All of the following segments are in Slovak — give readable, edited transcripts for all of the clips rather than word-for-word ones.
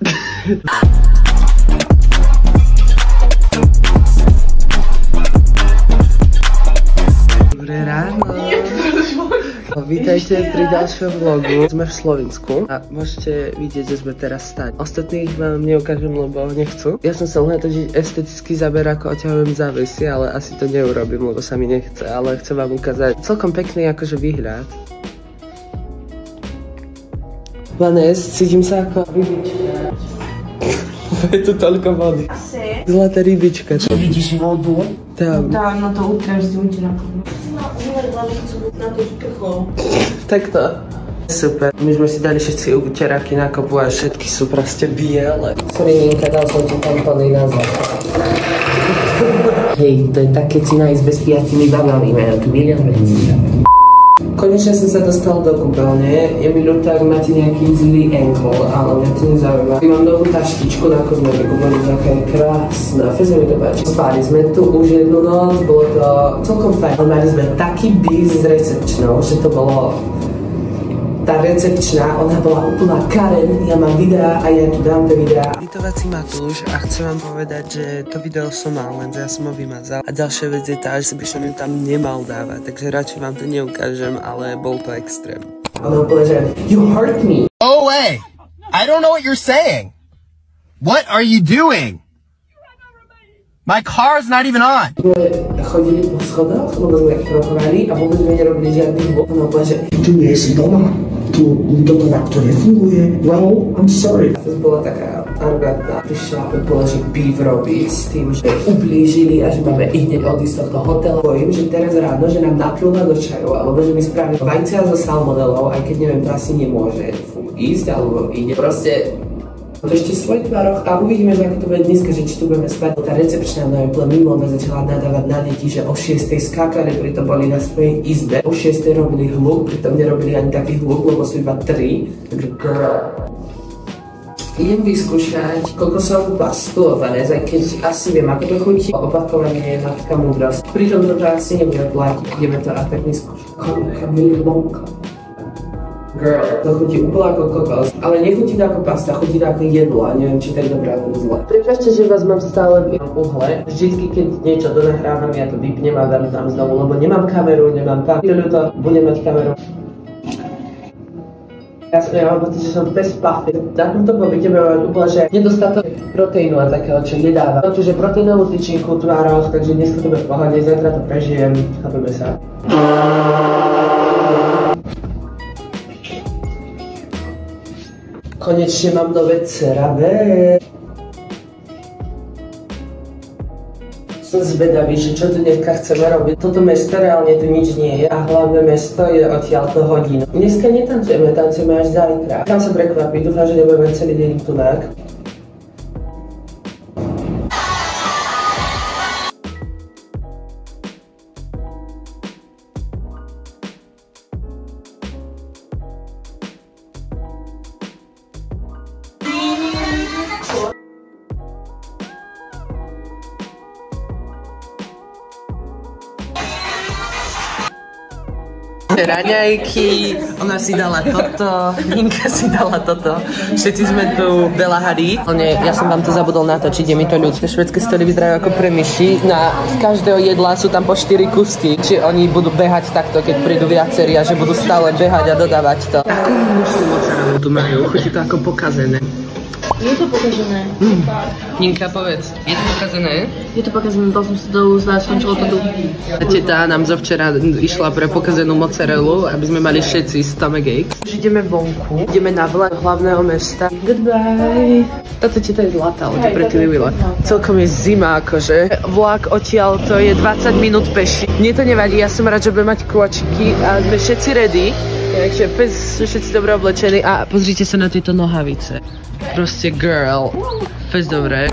Dobré ráno. Vítajte pri ďalšom vlogu. Sme v Slovensku a môžete vidieť, že sme teraz stať. Ostatných vám neukážem, lebo nechcú. Ja som sa mohla totiž estetický záber, ako oťahujem závesy, ale asi to neurobím, lebo sa mi nechce. Ale chcem vám ukázať celkom pekný akože výhľad. Vanes, cítim sa ako rybička. Je tu toľko vody. Asi. Zlatá rybička. Čo vidíš vodu? Tam. Tam na to utrať, zdúť na podu. Na tú sprchu. Takto. Super. My sme si dali všetci uteráky na kopu a všetky sú proste biele. Sorry, Ninka, dal som ti tam plný názor. Hej, to je tak, keď si na izbe s 5 babami, majú tu milión vecí. Konečne som sa dostal do kúpeľne. Je mi ľúto, ak máte nejaký zlý ankle, ale mňa to nezaujíma. Mám novú taštičku na kozmetiku, boli taká krásna, fakt sa mi to páči. Spali sme tu už jednu noc, bolo to celkom fajn. Ale mali sme taký bis s recepčnou, že to bolo... Tá recepčná, ona bola úplná Karen, ja mám videá a ja tu dám tie videá. Vytovací Matúš a chcem vám povedať, že to video som mal, lenže ja som ho vymazal. A ďalšia vec je tá, že by som ju tam nemal dávať, takže radšej vám to neukážem, ale bol to extrém. Ona povedala, že you hurt me. Go away! I don't know what you're saying. What are you doing? My car's not even on. My chodili po schodoch, lebo sme ich rokovali a vôbec sme nerobili žiadny hluk. Ona povedala, že tu nie si doma. Tu doma to nefunguje. Well, I'm sorry. To bola taká arrogantná. Prišla úplne, že beef robí s tým, že ublížili a že máme i hneď odísť z tohto hotela. Bojím, že teraz ráno, že nám napľúla do čaju, alebo že mi spravili vajcia so salmonelou, aj keď neviem, to asi nemôže ísť, alebo ide. Proste to ešte svoj tvároch a uvidíme, že ako to bude dneska, že či tu budeme spať. Tá recepčná mnou je mimo, ona začala nadávať na deti, že o 6 skákali, pritom boli na svojej izbe. O 6 robili hluk, pritom nerobili ani taký hluk, lebo sú iba 3. Takže girl. Idem vyskúšať kokosovú pastu, Vanessa, aj keď asi viem, ako to chutí. Opakovanie je matka múdrosť. Pritom toto asi nebude platiť, ideme to a tak vyskúšať. Kamili Lonka. Girl, to chutí úplne ako kokos, ale nechutí to ako pasta, chutí to ako jedlo a neviem, či tak dobré alebo zle. Prepáčte, že vás mám stále v uhle. Vždycky, keď niečo donahrávam, ja to vypnem a dám tam znovu, lebo nemám kameru, nemám papier, to budem mať kameru. Ja mám pocit, že som bez pachy. Na tomto pobyte budem úplne, že nedostatok proteínu a takého, čo nedáva. Čiže proteínovú tyčinku v tvároch, takže dneska to bude v pohode, zajtra to prežijem, chápeme sa. Konečne mám nové CeraVe. Som zvedavý, že čo tu dneska chceme robiť. Toto mesto reálne tu nič nie je a hlavné mesto je odtiaľto hodinu. Dneska netancujeme, tancujeme až zajtra. Kam sa prekvapí, dúfam, že nebudeme celý deň tunak. Raňajky, ona si dala toto, Ninka si dala toto, všetci sme tu Bela Hadid. Ja som vám to zabudol natočiť, je mi to ľúto. Švédske stoly vyzerajú ako pre myši, z každého jedla sú tam po 4 kusky, či oni budú behať takto, keď prídu viacerí a že budú stále behať a dodávať to. Takú hnusnú mozzarellu tu majú, chutí to ako pokazené. Je to pokazené. Ninka, povedz, je to pokazené? Je to pokazené, dal som si do úst a skončilo to tu. Teta nám zo včera išla pre pokazenú mozzarellu, aby sme mali všetci stomachaches. Už ideme vonku, ideme na vlak hlavného mesta. Goodbye. Táto teta je zlatá, ale to pre ty Lila. Celkom je zima, akože. Vlak odtiaľ to je 20 minút peši. Mne to nevadí, ja som rád, že budem mať kôčiky a sme všetci ready. Takže sú všetci dobre oblečení a pozrite sa na tieto nohavice. Proste girl, fest dobré.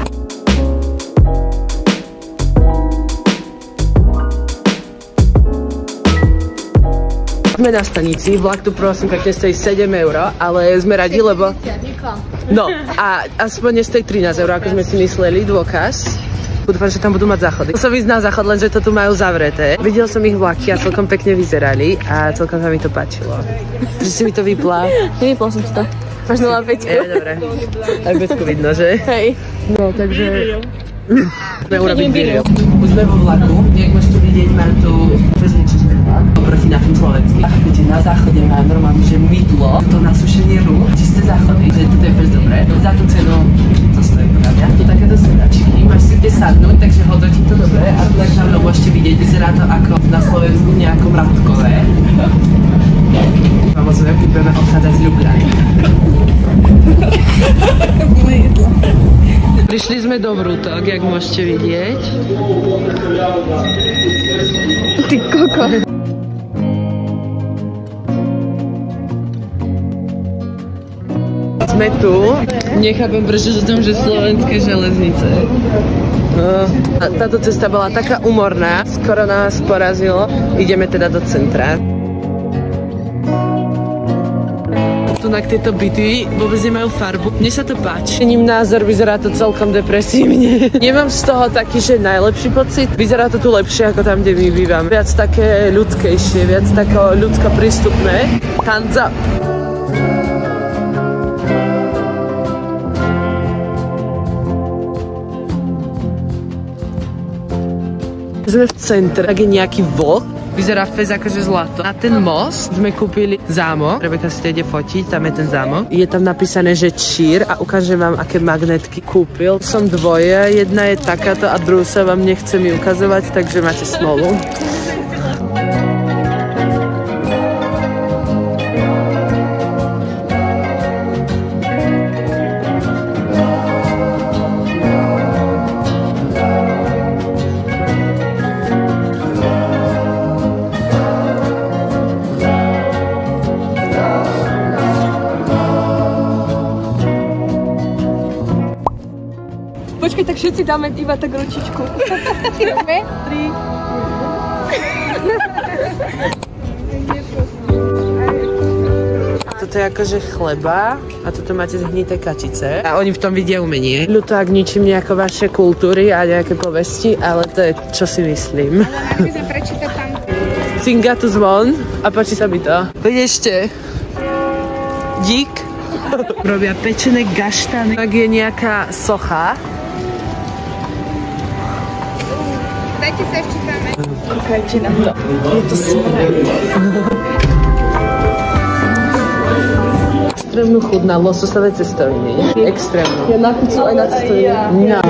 Sme na stanici, vlak tu prosím pekne stojí 7 €, ale sme radi, lebo... No, a aspoň nestojí 13 €, ako sme si mysleli, dôkaz. Dúfam, že tam budú mať záchody. Musel ísť na záchod, lenže to tu majú zavreté. Videl som ich vlaky a celkom pekne vyzerali a celkom sa mi to páčilo. Že si mi to vypla. Nevypla som si to. Máš 0,5. Dobre. Aj Betku vidno, že? Hej. No, takže... Neurobiť video. Už sme vo vlaku, jak môžete vidieť, mám tu väzničný vlak oproti našim slovenským. A keď na záchode mám normálne, že mydlo, to na sušenie rúk, čisté záchody, že toto je fest dobré. Za tú cenu to stojí pravia. To takéto sedačky, máš si kde sadnúť, takže hodnotí to dobré. A tu tak tam môžete vidieť, vyzerá to ako na Slovensku nejakom Radkové. Samozrejme, keď budeme odchádzať z Ljubljany. Prišli sme do Vrútok, jak môžete vidieť. Ty koko. Sme tu. Nechápem, prečo sú tam, že slovenské železnice. A táto cesta bola taká úmorná, skoro nás porazilo. Ideme teda do centra. Tunak tieto byty vôbec nemajú farbu. Mne sa to páči. Ním názor, vyzerá to celkom depresívne. Nemám z toho taký, že najlepší pocit. Vyzerá to tu lepšie ako tam, kde my bývam. Viac také ľudskejšie, viac takého ľudsko prístupné. Hands up! Sme v centre, tak je nejaký vlk. Vyzerá fest akože zlato. Na ten most sme kúpili zámok. Rebeka si to ide fotiť, tam je ten zámok. Je tam napísané, že čír a ukážem vám, aké magnetky kúpil. Som dvoje, jedna je takáto a druhú sa vám nechcem ju ukazovať, takže máte smolu. Počkej, tak všetci dáme iba tak ručičku. 3. Toto je akože chleba a toto máte zhnité kačice. A oni v tom vidia umenie. Ľuto, ak ničím nejako vaše kultúry a nejaké povesti, ale to je, čo si myslím. Ale sa prečíta tam. Cinga tu zvon a páči sa mi to. Veď ešte. Dík. Robia pečené gaštany. Tak je nejaká socha. Dajte sa ešte dáme. Kúkajte na to. Je to smrad. Extrémnu chuť na lososové cestoviny. Extrémnu. Ja na pizzu aj na cestoviny. No.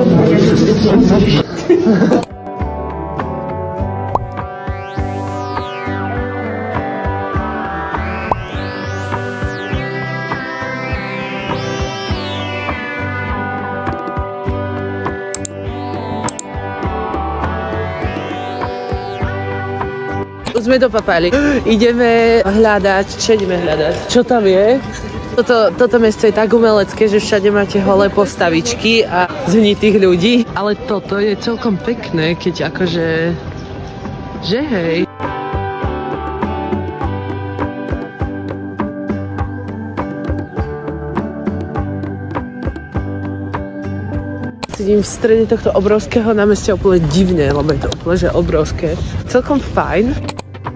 Sme dopapali. Ideme hľadať. Čo ideme hľadať? Čo tam je? Toto mesto je tak umelecké, že všade máte holé postavičky a zhnitých ľudí. Ale toto je celkom pekné, keď akože... Že hej. Sedím v strede tohto obrovského námestia úplne divne, lebo je to úplne že obrovské. Celkom fajn.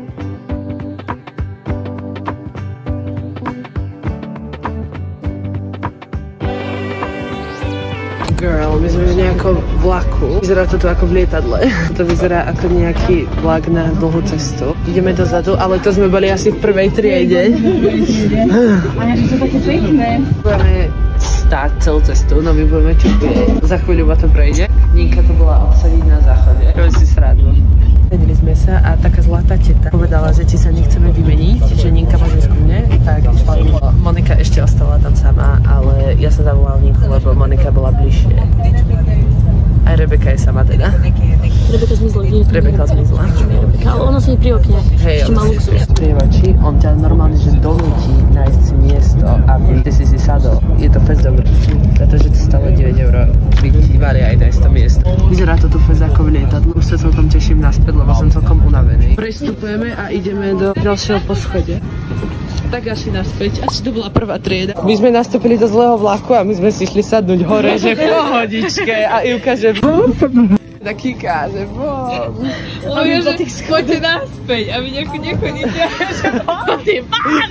Girl, my sme v nejakom vlaku. Vyzerá to tu ako v lietadle. To vyzerá ako nejaký vlak na dlhú cestu. Ideme dozadu, ale to sme boli asi v prvej triede. Ale je to také pekné. Budeme stáť celú cestu, no my budeme čupiť. Za chvíľu ma to prejde. Ninka to bola odsadiť na záchode. Robím si srandu. Sedeli sme sa a taká zlatá teta povedala, že či sa nechceme vymeniť, že Ninka môže ísť ku mne. Tak išla Monika ešte ostala tam sama, ale ja som zavolala Ninku, lebo Monika bola bližšie. Aj Rebeka je sama teda. Rebeka zmizla. Rebeka zmizla. Ale ona sa nie pri okne. Hej, ešte má luxus. Prievači, on ťa normálne, že donúti nájsť si miesto, aby ty si sadol. Je to fest dobré, pretože to stalo 9 €. By ti mali aj nájsť to miesto. Vyzerá to tu fest ako v lietadlu. Už sa celkom teším naspäť, lebo som celkom unavený. Prestupujeme a ideme do ďalšieho poschodia. Tak asi naspäť, asi to bola prvá trieda. My sme nastúpili do zlého vlaku a my sme si išli sadnúť hore, že v pohodičke a Ivka, že taký káže, A my že poďte naspäť a vy nechodíte, že poďte, pán!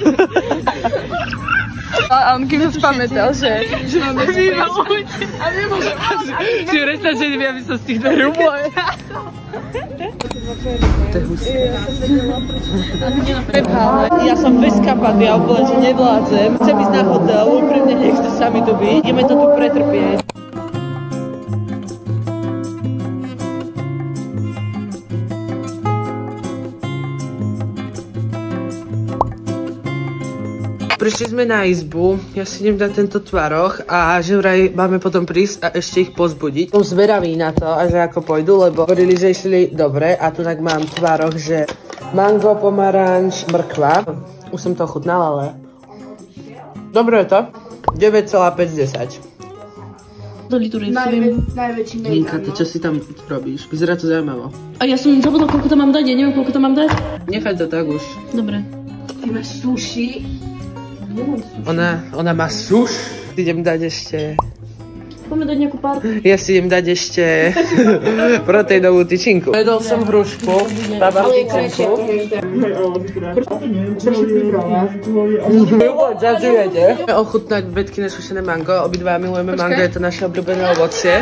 A on kým sa spamätal, že máme spať. A nemôžem. Si predstačený, aby som z tých dverú môj. Ja som vyskapatý a úplne, že nevládzem. Chcem ísť na hotel, úprimne nechce sa mi tu byť. Ideme to tu pretrpieť. Prišli sme na izbu, ja si idem dať tento tvaroh a že vraj máme potom prísť a ešte ich pozbudiť. Som zvedavý na to a že ako pôjdu, lebo hovorili, že išli dobre a tu tak mám tvaroh, že mango, pomaranč, mrkva. Už som to ochutnala, ale... Dobre je to. 9,5/10. Do litúry Najväčší mega. Linka, ty čo si tam robíš? Vyzerá to zaujímavo. A ja som zabudla, koľko to mám dať, ja neviem, koľko to mám dať. Nechaj to tak už. Dobre. Ty máš sushi? Ona má suš. Idem dať ešte... Poďme dať nejakú pár. Ja si idem dať ešte proteínovú tyčinku. Jedol som hrušku, baba tyčinku. Chceme ochutnať Betkyne sušené mango. Obidva milujeme mango, je to naše obľúbené ovocie.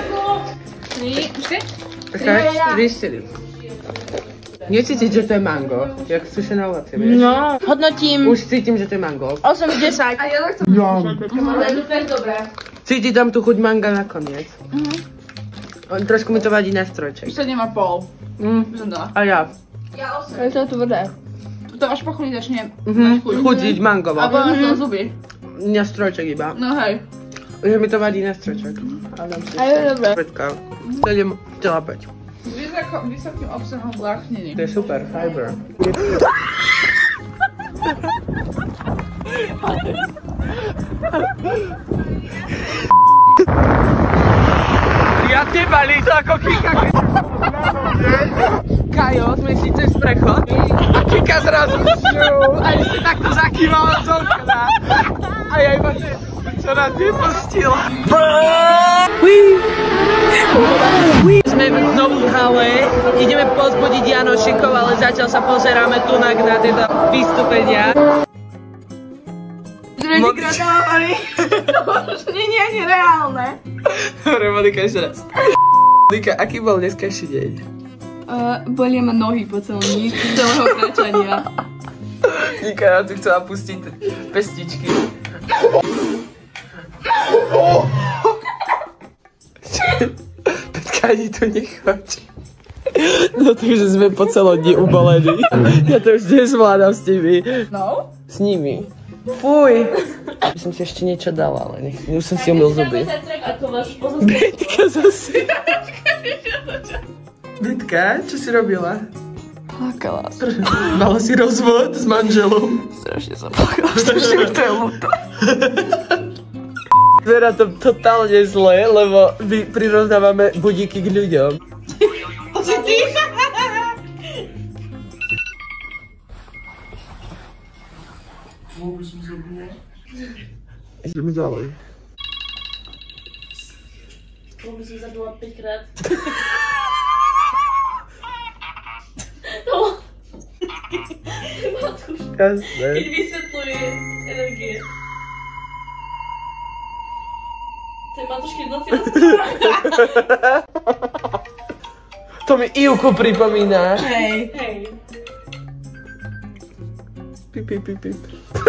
3, 4. Necítiť, že to je mango, jak sušené ovocie, vieš? No, hodnotím. Už cítim, že to je mango. 8 z 10. A ja tak to Cíti tam tú chuť manga nakoniec. Trošku mi to vadí na strojček. 7,5. A ja. Ja 8. Je to tvrdé. To až po chvíli začne chutiť mangovo. A bolá to zuby. Na strojček iba. No hej. Že mi to vadí na strojček. A je dobré. 7,5. S vysokým obsahom vlákniny. To je super, fiber. Ja nebali to ako Kika. Kajo, sme šli cez prechod a Kika zrazu a ešte takto zakývala celka. A ja iba čo nás vypustila. Sme znovu v hale, ideme pozbudiť Janošikov, ale zatiaľ sa pozeráme tu na tieto vystúpenia. Gratulovaní. To už nie je ani reálne. Dobre, Monika, ešte raz. Monika, aký bol dneskajší deň? Bolia ma nohy po celom dní, celého kráčania. Nika, ja tu chcela pustiť pestičky. Petka ani tu nechodí. No takže sme po celom dni ubalení. Ja to už nezvládam s nimi. No? S nimi. Fuj. By som si ešte niečo dala, ale už som si umyl zuby. Betka zase. Betka, čo si robila? Plakala. Mala si rozvod s manželom. Strašne som plakala. Strašne mi to je ľúto. Vyzerá to totálne zle, lebo my prirovnávame budíky k ľuďom. Ideme ďalej. By som zabila 5-krát. Jasné. Keď vysvetľuje energie. To je Matušky v noci. To mi Ivku pripomína. Hej. Pip, pip, pip, pip.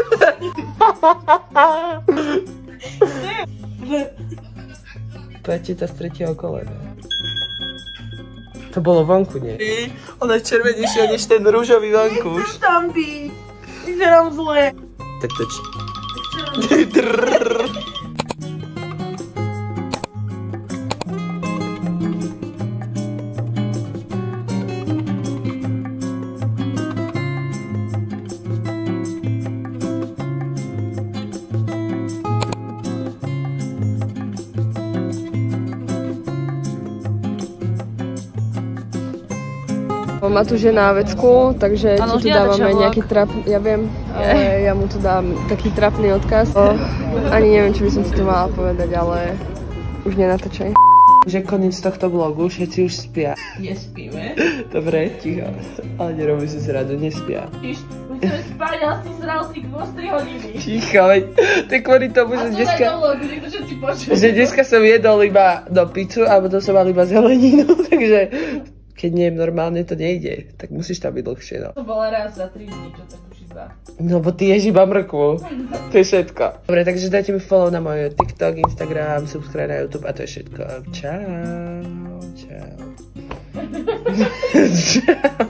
To je teta z 3. kolena. To bolo vonku, nie? Ona je červenejšia než ten rúžový vankúš. Tam byť. Vyzerám zle. Tak to Matúš je na vecku, takže ti tu dávame nejaký ja viem, ale ja mu tu dám taký trapný odkaz. Ani neviem, čo by som si tu mala povedať, ale už nenatočaj. Že koniec tohto vlogu, všetci už spia. Nespíme. Dobre, ticho. Ale nerobí si zradu, nespia. Musíme spať, ale si zral si 2-3 hodiny. Ticho, veď. To je kvôli tomu, že dneska... Že dneska som jedol iba do pizzu a potom som mal iba zeleninu, takže keď nie normálne, to nejde. Tak musíš tam byť dlhšie, no. To bola raz za 3 dní, čo tak už iba. No, bo ty ješ iba mrkvu. To je všetko. Dobre, takže dajte mi follow na môj TikTok, Instagram, subscribe na YouTube a to je všetko. Čau. Čau. Čau.